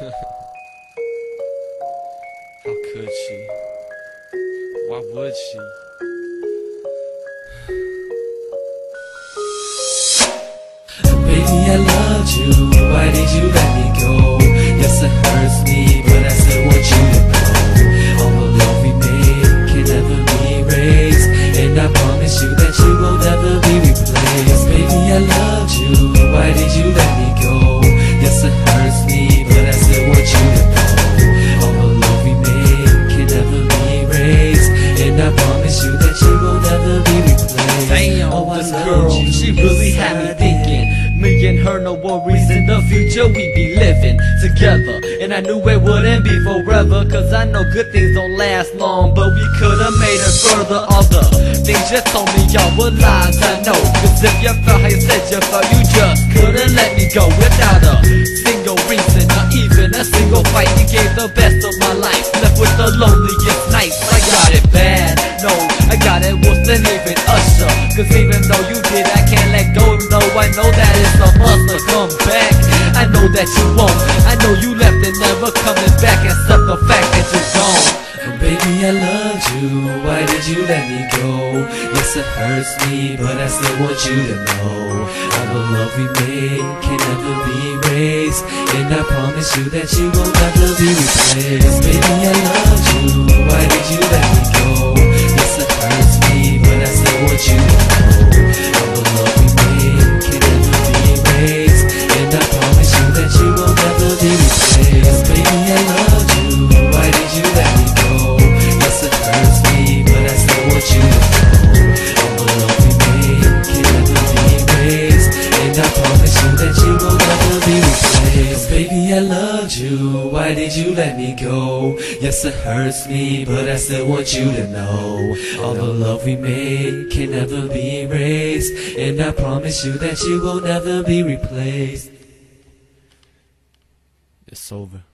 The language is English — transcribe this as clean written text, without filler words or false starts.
How could she? Why would she? Baby, I loved you, why did you let me go? Yes, it hurts me, but I still want you to know all the love we made can never be erased, and I promise you that you will never be replaced. Baby, I loved you, why did you let me go? Yes, it hurts me, but I still want you to know all the love we made can never be erased, and I promise you that you will never be replaced. Damn, this girl, she really had me thinking. Me and her, no worries in the future, we be living together. And I knew it wouldn't be forever, cause I know good things don't last long, but we could've made it further. All the things you told me, y'all were lies, I know. Cause if you felt how you said you felt, you just couldn't let me go without a single reason, or even a single fight. You gave the best of my life, left with the loneliest nights. I got it bad, no, I got it worse than even Usher. Cause even though you did, I can't let go. No, I know that it's a must to come back. I know that you won't. I know you left and never coming back, except the fact that you're gone. Oh, baby, I loved you, why did you let me go? Yes, it hurts me, but I still want you to know all the love we made can never be erased, and I promise you that you will never be replaced. Baby, I loved you, why did you let me go? Yes, it hurts me, but I still want you to know all the love we made can never be erased, and I promise you that you will never be replaced. Baby, I loved you, why did you let me go? Yes, it hurts me, but I still want you to know all the love we made can never be erased, and I promise you that you will never be replaced. Baby, I loved you, why did you let me go? Yes, it hurts me, but I still want you to know all the love we made can never be erased, and I promise you that you will never be replaced. It's over.